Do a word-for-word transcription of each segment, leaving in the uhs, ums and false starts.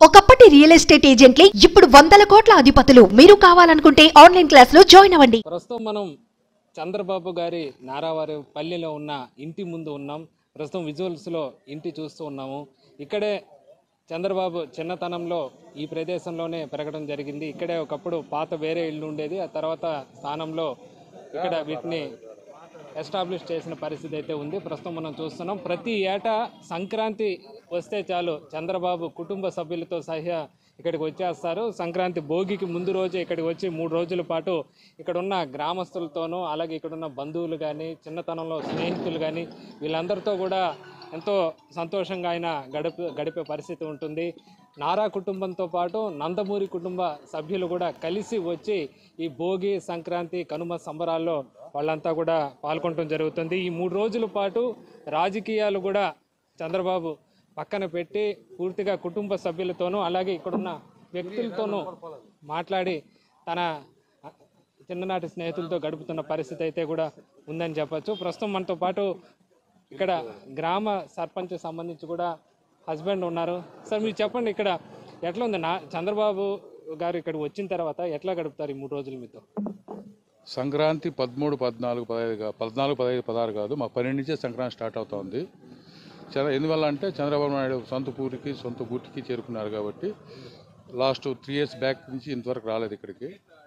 ఒకప్పటి real estate ఏజెంట్లే ఇప్పుడు వందల కోట్ల అధిపతులు. మీరు కావాలనుకుంటే ఆన్లైన్ క్లాస్ లో జాయిన్ అవ్వండి. ప్రస్తుతం మనం చంద్రబాబు గారి నారావారి పల్లెలో ఉన్న ఇంటి ముందు ఉన్నాం. ప్రస్తుతం విజువల్స్ లో ఇంటి చూస్తూ ఉన్నాము. ఇక్కడే చంద్రబాబు చిన్నతనంలో ఈ ప్రదేశంలోనే పెరగడం జరిగింది. ఇక్కడే ఒకప్పుడు పాత వేరే ఇల్లు ఉండేది. ఆ తర్వాత స్థానంలో ఇక్కడ వీటిని ఎస్టాబ్లిష్ చేసిన పరిస్థితి అయితే ఉంది. ప్రస్తుతం మనం చూస్తున్నాం. ప్రతి ఏటా సంక్రాంతి వస్తే చాలు చంద్రబాబు కుటుంబ సభ్యులతో సహా ఇక్కడికి వచ్చేస్తారు. సంక్రాంతి భోగికి ముందు రోజు ఇక్కడికి వచ్చి మూడు రోజుల పాటు ఇక్కడున్న గ్రామస్తులతోనూ అలాగే ఇక్కడున్న బంధువులు కానీ చిన్నతనంలో స్నేహితులు కానీ వీళ్ళందరితో కూడా ఎంతో సంతోషంగా ఆయన గడిపే గడిపే పరిస్థితి ఉంటుంది. నారా కుటుంబంతో పాటు నందమూరి కుటుంబ సభ్యులు కూడా కలిసి వచ్చి ఈ భోగి సంక్రాంతి కనుమ సంబరాల్లో వాళ్ళంతా కూడా పాల్గొనడం జరుగుతుంది. ఈ మూడు రోజుల పాటు రాజకీయాలు కూడా చంద్రబాబు పక్కన పెట్టి పూర్తిగా కుటుంబ సభ్యులతోనూ అలాగే ఇక్కడున్న వ్యక్తులతోనూ మాట్లాడి తన చిన్ననాటి స్నేహితులతో గడుపుతున్న పరిస్థితి అయితే కూడా ఉందని చెప్పచ్చు. ప్రస్తుతం మనతో పాటు ఇక్కడ గ్రామ సర్పంచ్ సంబంధించి కూడా హస్బెండ్ ఉన్నారు. సార్ మీరు చెప్పండి, ఇక్కడ ఎట్లా ఉంది నా చంద్రబాబు గారు ఇక్కడ వచ్చిన తర్వాత ఎట్లా గడుపుతారు ఈ మూడు రోజులు మీతో? సంక్రాంతి పదమూడు పద్నాలుగు పదహైదు పద్నాలుగు పదహైదు పదహారు కాదు, మా పన్నెండు నుంచే సంక్రాంతి స్టార్ట్ అవుతుంది. చంద్ర ఎందువల్ల అంటే చంద్రబాబు నాయుడు సొంత ఊరికి సొంత గుర్తికి చేరుకున్నారు కాబట్టి లాస్ట్ త్రీ ఇయర్స్ బ్యాక్ నుంచి ఇంతవరకు రాలేదు ఇక్కడికి.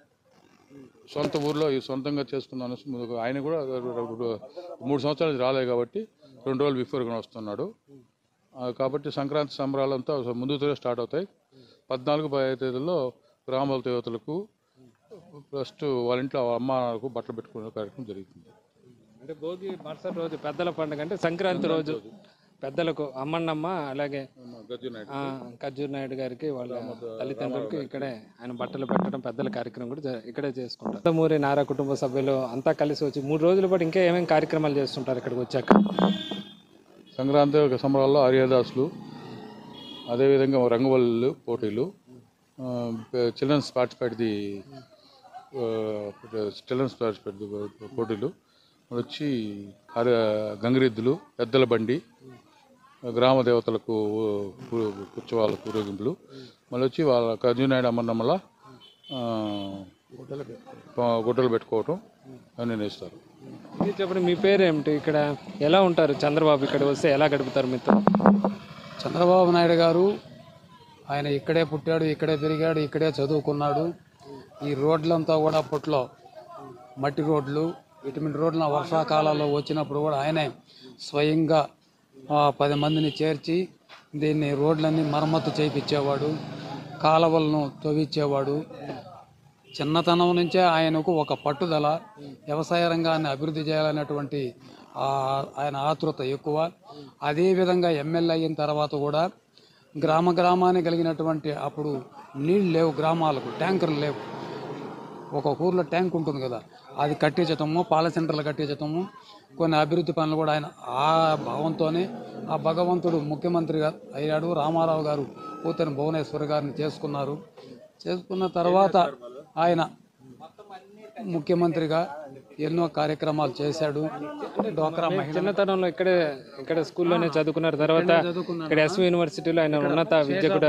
సొంత ఊర్లో ఈ సొంతంగా చేసుకున్నాను. ఆయన కూడా మూడు సంవత్సరాలు రాలేదు కాబట్టి రెండు రోజులు బిఫోర్గా వస్తున్నాడు. కాబట్టి సంక్రాంతి సంబరాలంతా ముందుతో స్టార్ట్ అవుతాయి. పద్నాలుగు పదహైదు తేదీల్లో గ్రామాల దేవతలకు ఫస్ట్ వాళ్ళ ఇంట్లో అమ్మకు బట్టలు పెట్టుకునే కార్యక్రమం జరుగుతుంది. అంటే భోగి మరుసటి రోజు పెద్దల పండుగ, అంటే సంక్రాంతి రోజు పెద్దలకు అమ్మన్నమ్మ అలాగే ఖర్జూర్ నాయుడు గారికి వాళ్ళ తల్లిదండ్రులకి ఇక్కడే ఆయన బట్టలు పెట్టడం పెద్దల కార్యక్రమం కూడా ఇక్కడే చేసుకుంటారు. నందమూరి నారా కుటుంబ సభ్యులు అంతా కలిసి వచ్చి మూడు రోజుల పాటు ఇంకా ఏమేమి కార్యక్రమాలు చేస్తుంటారు ఇక్కడికి వచ్చాక? సంక్రాంతి సంబరాల్లో హరిదాసులు, అదేవిధంగా రంగవల్లు పోటీలు, childrens participate the childrens participate పోటీలు వచ్చి హరి గంగిరెద్దులు, పెద్దల బండి, గ్రామ దేవతలకు ఉత్సవాల ఊరేగింపులు, మళ్ళీ వచ్చి వాళ్ళ ఖర్జూనాయుడు అమ్మన్నమ్మల గుడ్డలు పెట్టుకోవటం అన్నీ నేస్తారు. చెప్పండి, మీ పేరు ఏమిటి? ఇక్కడ ఎలా ఉంటారు? చంద్రబాబు ఇక్కడ వస్తే ఎలా గడుపుతారు మీతో? చంద్రబాబు నాయుడు గారు ఆయన ఇక్కడే పుట్టాడు, ఇక్కడే పెరిగాడు, ఇక్కడే చదువుకున్నాడు. ఈ రోడ్లంతా కూడా అప్పట్లో మట్టి రోడ్లు, ఇటువంటి రోడ్ల వర్షాకాలంలో వచ్చినప్పుడు కూడా ఆయనే స్వయంగా పది మందిని చేర్చి దీన్ని రోడ్లన్నీ మరమ్మతు చేయించేవాడు, కాలువలను తవ్వించేవాడు. చిన్నతనం నుంచే ఆయనకు ఒక పట్టుదల, వ్యవసాయ రంగాన్ని అభివృద్ధి చేయాలనేటువంటి ఆయన ఆతృత ఎక్కువ. అదేవిధంగా ఎమ్మెల్యే అయిన తర్వాత కూడా గ్రామ గ్రామానికి కలిగినటువంటి అప్పుడు నీళ్ళు లేవు, గ్రామాలకు ట్యాంకర్లు లేవు. ఒక ఊర్లో ట్యాంక్ ఉంటుంది కదా, అది కట్టించటము, పాల సెంటర్లు కట్టించటము, కొన్ని అభివృద్ధి పనులు కూడా ఆయన ఆ భావంతోనే ఆ భగవంతుడు ముఖ్యమంత్రిగా అయ్యాడు. రామారావు గారు కూతురు భువనేశ్వర్ గారిని చేసుకున్నారు. చేసుకున్న తర్వాత ఆయన ముఖ్యమంత్రిగా ఎన్నో కార్యక్రమాలు చేశాడు. డ్వాక్రా చిన్నతనంలో ఇక్కడే ఇక్కడ స్కూల్లోనే చదువుకున్నారు. తర్వాత ఇక్కడ ఎస్వి యూనివర్సిటీలో ఆయన ఉన్నత విద్య కూడా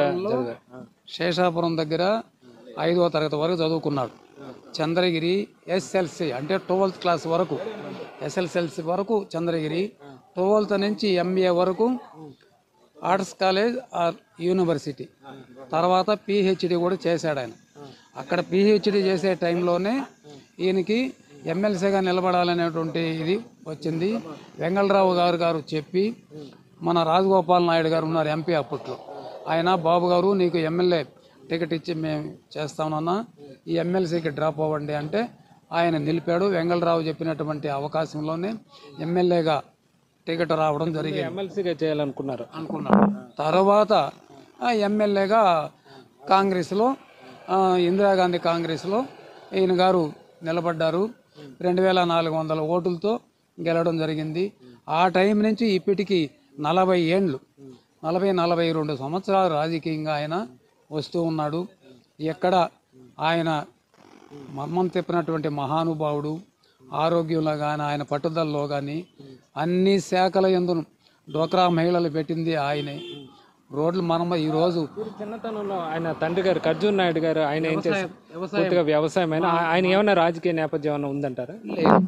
శేషాపురం దగ్గర ఐదవ తరగతి వరకు చదువుకున్నాడు. చంద్రగిరి ఎస్ఎల్సి అంటే ట్వెల్త్ క్లాస్ వరకు, ఎస్ఎల్సిఎల్సి వరకు చంద్రగిరి, ట్వెల్త్ నుంచి ఎంఏ వరకు ఆర్ట్స్ కాలేజ్ యూనివర్సిటీ, తర్వాత పిహెచ్డి కూడా చేశాడు ఆయన. అక్కడ పిహెచ్డి చేసే టైంలోనే ఈయనకి ఎమ్మెల్సీగా నిలబడాలనేటువంటి ఇది వచ్చింది. వెంగళరావు గారు గారు చెప్పి మన రాజగోపాల్ నాయుడు గారు ఉన్నారు ఎంపీ అప్పట్లో, ఆయన బాబు గారు నీకు ఎమ్మెల్యే టికెట్ ఇచ్చి మేము చేస్తామన్నా ఈ ఎమ్మెల్సీకి డ్రాప్ అవ్వండి అంటే ఆయన నిలిపాడు. వెంగళరావు చెప్పినటువంటి అవకాశంలోనే ఎమ్మెల్యేగా టికెట్ రావడం జరిగింది. ఎమ్మెల్సీగా చేయాలనుకున్నారు అనుకున్నాడు. తర్వాత ఎమ్మెల్యేగా కాంగ్రెస్లో ఇందిరాగాంధీ కాంగ్రెస్లో ఈయన గారు నిలబడ్డారు. రెండు వేల నాలుగు వందల ఓటులతో గెలవడం జరిగింది. ఆ టైం నుంచి ఇప్పటికీ నలభై ఏండ్లు నలభై నలభై రెండు సంవత్సరాలు రాజకీయంగా ఆయన వస్తూ ఉన్నాడు. ఎక్కడ ఆయన మమ్మం తిప్పినటువంటి మహానుభావుడు. ఆరోగ్యంలో కానీ ఆయన పట్టుదలలో కానీ అన్ని శాఖల యందు డ్వాక్రా మహిళలు పెట్టింది ఆయనే. రోడ్లు మనం ఈరోజు మీరు చిన్నతనంలో ఆయన తండ్రి గారు ఖర్జూర్ నాయుడు గారు ఆయన ఏం చేస్తారు? పూర్తిగా వ్యవసాయం అయినా ఆయన ఏమైనా రాజకీయ నేపథ్యం ఏమైనా ఉందంటారా? లేదు,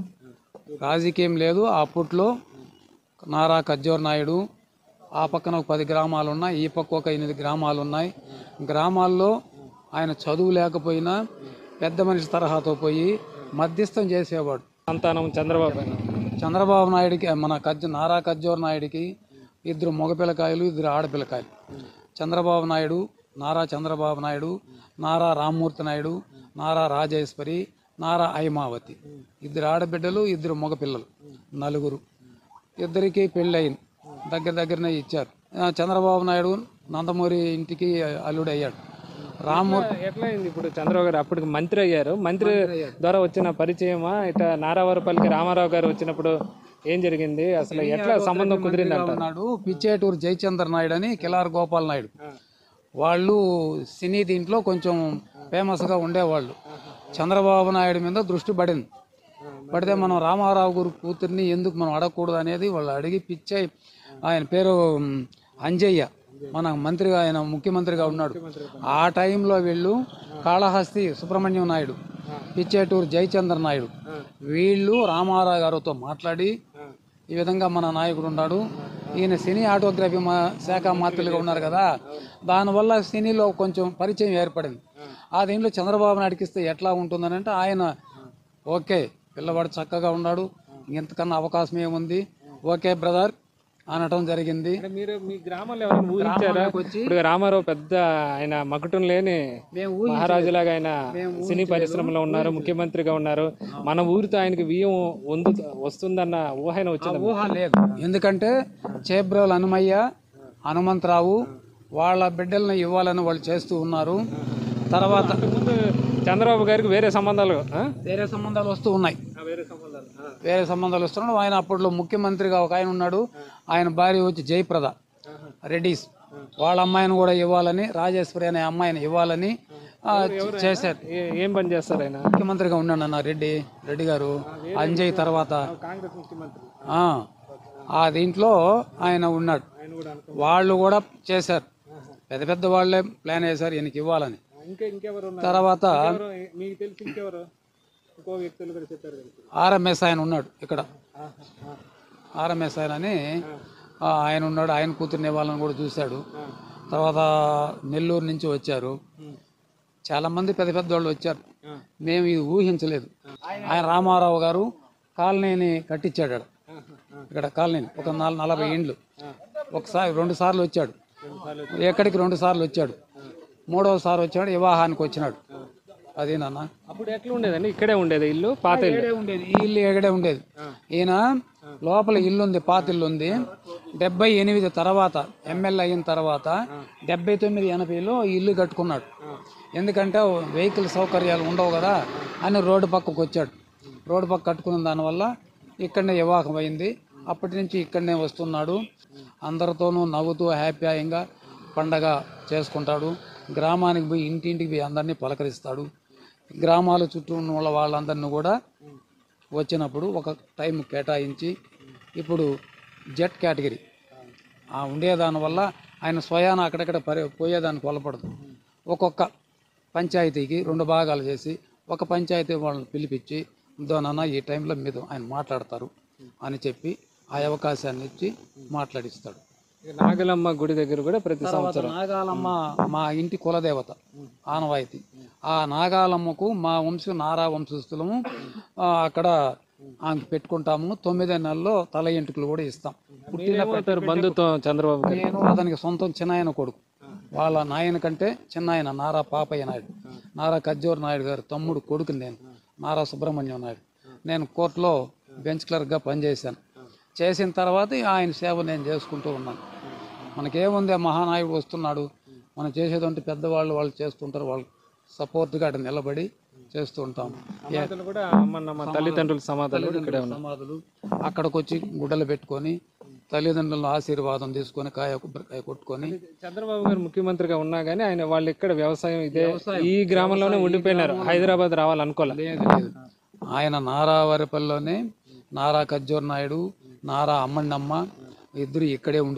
రాజకీయం లేదు. అప్పట్లో నారా ఖర్జూర్ నాయుడు ఆ పక్కన ఒక పది గ్రామాలు ఉన్నాయి, ఈ పక్క ఒక ఎనిమిది గ్రామాలు ఉన్నాయి. గ్రామాల్లో ఆయన చదువు లేకపోయినా పెద్ద మనిషి తరహాతో పోయి మధ్యస్థం చేసేవాడు. సంతానం చంద్రబాబు ఆయన. చంద్రబాబు నాయుడికి మన ఖర్జు నారా ఖర్జూర్ నాయుడికి ఇద్దరు మగపిల్లకాయలు, ఇద్దరు ఆడపిల్లకాయలు. చంద్రబాబు నాయుడు, నారా చంద్రబాబు నాయుడు, నారా రామ్మూర్తి నాయుడు, నారా రాజేశ్వరి, నారా ఐమావతి, ఇద్దరు ఆడబిడ్డలు, ఇద్దరు మగపిల్లలు, నలుగురు. ఇద్దరికి పెళ్ళయింది, దగ్గర దగ్గరనే ఇచ్చారు. చంద్రబాబు నాయుడు నందమూరి ఇంటికి అల్లుడు అయ్యాడు. రామ్మూర్తి ఎట్లా అయింది ఇప్పుడు? చంద్రబాబు గారు అప్పటికి మంత్రి అయ్యారు. మంత్రి ద్వారా వచ్చిన పరిచయమా ఇట నారావారిపల్లికి రామారావు గారు వచ్చినప్పుడు ఏం జరిగింది? అసలు ఎట్లా సంబంధం కుదిరింది అంటున్నాడు. పిచ్చేటూరు జయచంద్ర నాయుడు అని కిలార్ గోపాల్ నాయుడు, వాళ్ళు సినీ దీంట్లో కొంచెం ఫేమస్గా ఉండేవాళ్ళు. చంద్రబాబు నాయుడు మీద దృష్టి పడింది. పడితే మనం రామారావు గారు కూతుర్ని ఎందుకు మనం అడగకూడదు అనేది వాళ్ళు అడిగి పిచ్చే, ఆయన పేరు అంజయ్య, మన మంత్రిగా ఆయన ముఖ్యమంత్రిగా ఉన్నాడు. ఆ టైంలో వీళ్ళు కాళహస్తి సుబ్రహ్మణ్యం నాయుడు, పిచ్చేటూరు జయచంద్ర నాయుడు, వీళ్ళు రామారావు గారితో మాట్లాడి ఈ విధంగా మన నాయకుడు ఉన్నాడు, ఈయన సినీ ఆటోగ్రఫీ మా శాఖ మంత్రులుగా ఉన్నారు కదా, దానివల్ల సినీలో కొంచెం పరిచయం ఏర్పడింది. ఆ దీంట్లో చంద్రబాబు నాయుడుకి ఇస్తే ఎట్లా ఉంటుందని అంటే ఆయన ఓకే, పిల్లవాడు చక్కగా ఉన్నాడు, ఇంతకన్నా అవకాశం ఏముంది, ఓకే బ్రదర్ అనటం జరిగింది. మీరు మీ గ్రామంలో ఎవరైనా ఊహించారా? ఇప్పుడు రామారావు పెద్ద ఆయన మకుటం లేని మహారాజులాగా ఆయన సినీ పరిశ్రమలో ఉన్నారు, ముఖ్యమంత్రిగా ఉన్నారు. మన ఊరితో ఆయనకి బియ్యం వందు వస్తుందన్న ఊహన వచ్చింది? ఊహ లేదు. ఎందుకంటే చేబ్రోలు హనుమయ్య, హనుమంతరావు వాళ్ళ బిడ్డలను ఇవ్వాలని వాళ్ళు చేస్తూ ఉన్నారు. తర్వాత ముందు చంద్రబాబు గారికి వేరే సంబంధాలు వేరే సంబంధాలు వస్తూ ఉన్నాయి, వేరే సంబంధాలు వస్తున్నాడు. ఆయన అప్పట్లో ముఖ్యమంత్రిగా ఒక ఆయన ఉన్నాడు, ఆయన భార్య వచ్చి జయప్రద రెడ్డిస్, వాళ్ళ అమ్మాయిని కూడా ఇవ్వాలని, రాజేశ్వరి అనే అమ్మాయిని ఇవ్వాలని చేశారు. ఏం పని చేస్తారు ఆయన? ముఖ్యమంత్రిగా ఉన్నాడు అన్న రెడ్డి రెడ్డి గారు అంజయ్ తర్వాత కాంగ్రెస్ ముఖ్యమంత్రి. ఆ దీంట్లో ఆయన ఉన్నాడు. వాళ్ళు కూడా చేశారు, పెద్ద పెద్ద వాళ్ళే ప్లాన్ వేశారు ఈయనకి ఇవ్వాలని. ఇంకా ఇంకెవరు తర్వాత మీకు తెలిసి ఇంకెవరు ఇంకో వ్యక్తులు కూడా చెప్పారు? ఆర్ఎంఎస్ ఆయన ఉన్నాడు ఇక్కడ, ఆర్ఎంఎస్ ఆయన అని ఆయన ఉన్నాడు, ఆయన కూతుర్ని ఇవ్వాలని కూడా చూశాడు. తర్వాత నెల్లూరు నుంచి వచ్చారు, చాలా మంది పెద్ద పెద్ద వాళ్ళు వచ్చారు. మేము ఇది ఊహించలేదు. ఆయన రామారావు గారు కాలనీని కట్టించాడు ఇక్కడ, కాలనీని ఒక నాలుగు నలభై ఇండ్లు. ఒకసారి రెండు సార్లు వచ్చాడు, ఎక్కడికి రెండు సార్లు వచ్చాడు, మూడవసారి వచ్చాడు వివాహానికి వచ్చినాడు. అదేనన్నా. అప్పుడు ఎట్లా ఉండేదండి? ఇక్కడే ఉండేది ఇల్లు, పాత ఇల్లు ఉండేది, ఈ ఇల్లు ఎక్కడే ఉండేది. ఈయన లోపల ఇల్లు ఉంది, పాత ఇల్లు ఉంది. డెబ్బై ఎనిమిది తర్వాత ఎమ్మెల్యే అయిన తర్వాత డెబ్బై తొమ్మిది ఎనభైలో ఇల్లు కట్టుకున్నాడు. ఎందుకంటే వెహికల్ సౌకర్యాలు ఉండవు కదా అని రోడ్డు పక్కకు వచ్చాడు. రోడ్డు పక్క కట్టుకున్న దానివల్ల ఇక్కడనే వివాహం అయింది. అప్పటి నుంచి ఇక్కడనే వస్తున్నాడు. అందరితోనూ నవ్వుతూ హ్యాపీగా పండగ చేసుకుంటాడు. గ్రామానికి పోయి ఇంటింటికి పోయి అందరినీ పలకరిస్తాడు. గ్రామాల చుట్టూ ఉన్న వాళ్ళ వాళ్ళందరినీ కూడా వచ్చినప్పుడు ఒక టైం కేటాయించి, ఇప్పుడు జెడ్ కేటగిరీ ఆ ఉండేదానివల్ల ఆయన స్వయాన అక్కడక్కడ పరి పోయేదానికి కొలపడదు. ఒక్కొక్క పంచాయతీకి రెండు భాగాలు చేసి ఒక పంచాయతీ వాళ్ళని పిలిపించి, దోనన్నా ఈ టైంలో మీద ఆయన మాట్లాడతారు అని చెప్పి ఆ అవకాశాన్ని ఇచ్చి మాట్లాడిస్తాడు. నాగలమ్మ గుడి దగ్గర కూడా ప్రతి సంవత్సరం నాగాలమ్మ మా ఇంటి కులదేవత ఆనవాయితీ. ఆ నాగాలమ్మకు మా వంశం నారా వంశస్థులము అక్కడ ఆమె పెట్టుకుంటాము. తొమ్మిదో నెలలో తల ఎంటుకలు కూడా ఇస్తాం. పుట్టిన బంధుత్వం చంద్రబాబు. నేను అతనికి సొంతం చిన్నాయన కొడుకు, వాళ్ళ నాయన కంటే చిన్నాయన నారా పాపయ్య నాయుడు, నారా ఖర్జూర్ నాయుడు గారు తమ్ముడు కొడుకు. నేను నారా సుబ్రహ్మణ్యం నాయుడు. నేను కోర్టులో బెంచ్ క్లర్క్గా పనిచేశాను. చేసిన తర్వాత ఆయన సేవ నేను చేసుకుంటూ ఉన్నాను. మనకేముంది, మహానాయుడు వస్తున్నాడు, మనం చేసేదంటే పెద్దవాళ్ళు వాళ్ళు చేస్తుంటారు, వాళ్ళు సపోర్ట్గా అటు నిలబడి చేస్తూ ఉంటాం. తల్లిదండ్రుల సమాధులు సమాధులు అక్కడికి వచ్చి గుడ్డలు పెట్టుకొని తల్లిదండ్రుల ఆశీర్వాదం తీసుకొని కాయ కొబ్బరికాయ కొట్టుకొని. చంద్రబాబు గారు ముఖ్యమంత్రిగా ఉన్నా కానీ ఆయన వాళ్ళు ఇక్కడ వ్యవసాయం ఇదే ఈ గ్రామంలోనే ఉండిపోయినారు, హైదరాబాద్ రావాలనుకోలేదు. లేదు లేదు, ఆయన నారావారిపల్లిలోనే నారా ఖర్జూర్ నాయుడు, నారా అమ్మన్నమ్మ ఇద్దరు ఇక్కడే ఉండిపోయారు.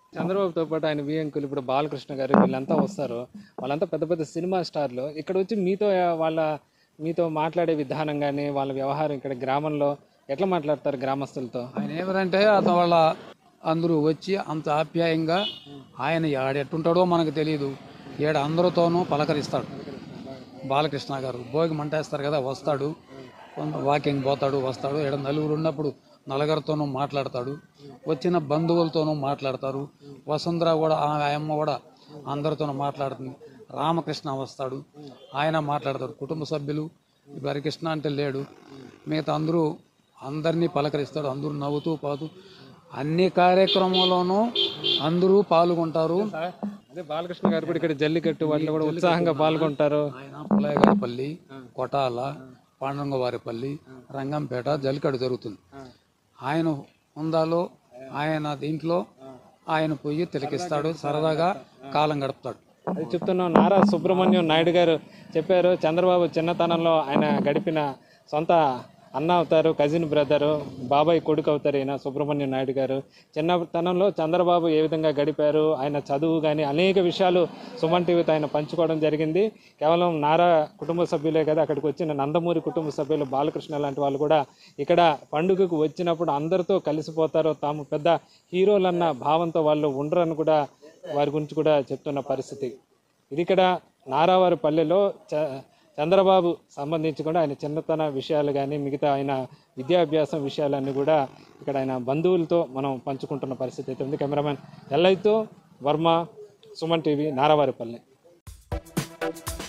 చంద్రబాబుతో పాటు ఆయన వియంకులు ఇప్పుడు బాలకృష్ణ గారు వీళ్ళంతా వస్తారు, వాళ్ళంతా పెద్ద పెద్ద సినిమా స్టార్లు. ఇక్కడ వచ్చి మీతో వాళ్ళ మీతో మాట్లాడే విధానం కానీ వాళ్ళ వ్యవహారం ఇక్కడ గ్రామంలో ఎట్లా మాట్లాడతారు గ్రామస్తులతో? ఆయన ఏమంటే అతను వాళ్ళ అందరూ వచ్చి అంత ఆప్యాయంగా, ఆయన ఆడ ఎట్టుంటాడో మనకు తెలియదు, ఈడ అందరితోనూ పలకరిస్తాడు. బాలకృష్ణ గారు భోగి మంటేస్తారు కదా, వస్తాడు, కొంత వాకింగ్ పోతాడు, వస్తాడు. ఈడ నలుగురు ఉన్నప్పుడు నలుగురితోనూ మాట్లాడతాడు, వచ్చిన బంధువులతోనూ మాట్లాడతారు. వసుంధర కూడా ఆ అమ్మ కూడా అందరితోనూ మాట్లాడుతుంది. రామకృష్ణ వస్తాడు, ఆయన మాట్లాడతాడు. కుటుంబ సభ్యులు హరికృష్ణ అంటే లేడు, మిగతా అందరూ అందరినీ పలకరిస్తాడు. అందరూ నవ్వుతూ పాతూ అన్ని కార్యక్రమంలోనూ అందరూ పాల్గొంటారు. అదే బాలకృష్ణ గారు కూడా ఇక్కడ జల్లికట్టు వాటిలో కూడా ఉత్సాహంగా పాల్గొంటారు. ఆయన పుల్లయ్యగారిపల్లి, కొటాల, పాండురంగవారిపల్లి, రంగంపేట జల్లికట్టు జరుగుతుంది. ఆయన ఉందాలో ఆయన దీంట్లో ఆయన పోయి తిలకిస్తాడు, సరదాగా కాలం గడుపుతాడు. అది చెప్తున్నాం. నారా సుబ్రహ్మణ్యం నాయుడు గారు చెప్పారు, చంద్రబాబు చిన్నతనంలో ఆయన గడిపిన సొంత అన్న అవుతారు, కజిన్ బ్రదరు, బాబాయ్ కొడుకు అవుతారు ఈయన సుబ్రహ్మణ్యం నాయుడు గారు. చిన్నతనంలో చంద్రబాబు ఏ విధంగా గడిపారు, ఆయన చదువు కానీ అనేక విషయాలు సుమన్ టీవీతో ఆయన పంచుకోవడం జరిగింది. కేవలం నారా కుటుంబ సభ్యులే కదా, అక్కడికి వచ్చిన నందమూరి కుటుంబ సభ్యులు బాలకృష్ణ లాంటి వాళ్ళు కూడా ఇక్కడ పండుగకు వచ్చినప్పుడు అందరితో కలిసిపోతారు. తాము పెద్ద హీరోలన్న భావంతో వాళ్ళు ఉండరని కూడా వారి గురించి కూడా చెప్తున్న పరిస్థితి. ఇది ఇక్కడ నారావారి పల్లెలో చ చంద్రబాబు సంబంధించి కూడా ఆయన చిన్నతన విషయాలు కానీ మిగతా ఆయన విద్యాభ్యాసం విషయాలన్నీ కూడా ఇక్కడ ఆయన బంధువులతో మనం పంచుకుంటున్న పరిస్థితి అయితే ఉంది. కెమెరామెన్ ఎల్లైతో వర్మ, సుమన్ టీవీ, నారావారిపల్లె.